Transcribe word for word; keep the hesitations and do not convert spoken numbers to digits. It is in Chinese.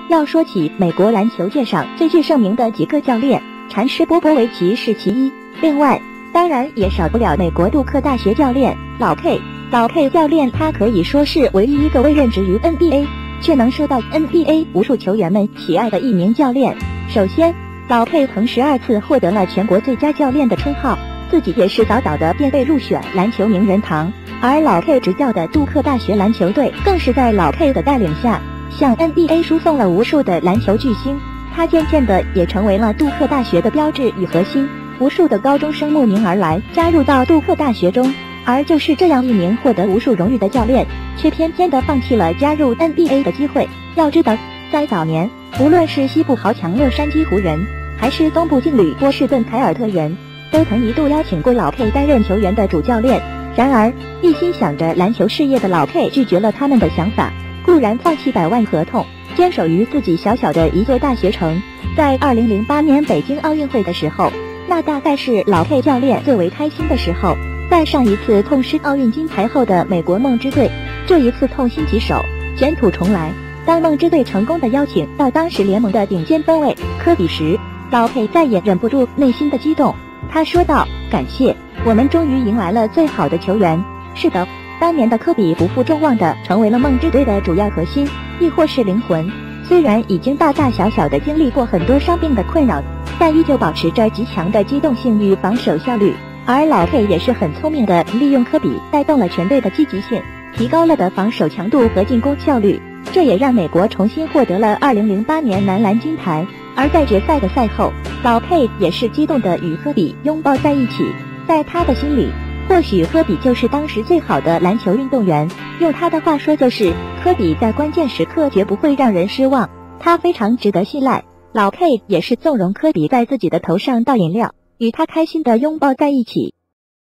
要说起美国篮球界上最具盛名的几个教练，禅师波波维奇是其一，另外当然也少不了美国杜克大学教练老 K。老 K 教练他可以说是唯一一个未任职于 N B A 却能受到 N B A 无数球员们喜爱的一名教练。首先，老 K 曾十二次获得了全国最佳教练的称号，自己也是早早的便被入选篮球名人堂。而老 K 执教的杜克大学篮球队更是在老 K 的带领下，向 N B A 输送了无数的篮球巨星。他渐渐的也成为了杜克大学的标志与核心，无数的高中生慕名而来，加入到杜克大学中。而就是这样一名获得无数荣誉的教练，却偏偏的放弃了加入 N B A 的机会。要知道，在早年，无论是西部豪强洛杉矶湖人，还是东部劲旅波士顿凯尔特人，都曾一度邀请过老 K 担任球员的主教练。然而，一心想着篮球事业的老 K 拒绝了他们的想法，固然放弃百万合同，坚守于自己小小的一座大学城。在二零零八年北京奥运会的时候，那大概是老 K 教练最为开心的时候。在上一次痛失奥运金牌后的美国梦之队，这一次痛心疾首，卷土重来。当梦之队成功的邀请到当时联盟的顶尖锋卫科比时，老 K 再也忍不住内心的激动。他说道：感谢，我们终于迎来了最好的球员。是的，当年的科比不负众望的成为了梦之队的主要核心，亦或是灵魂。虽然已经大大小小的经历过很多伤病的困扰，但依旧保持着极强的机动性与防守效率。而老 K 也是很聪明的利用科比带动了全队的积极性，提高了的防守强度和进攻效率，这也让美国重新获得了二零零八年男篮金牌。而在决赛的赛后，老 K 也是激动的与科比拥抱在一起。在他的心里，或许科比就是当时最好的篮球运动员，用他的话说就是科比在关键时刻绝不会让人失望，他非常值得信赖。老 K 也是纵容科比在自己的头上倒饮料，与他开心的拥抱在一起。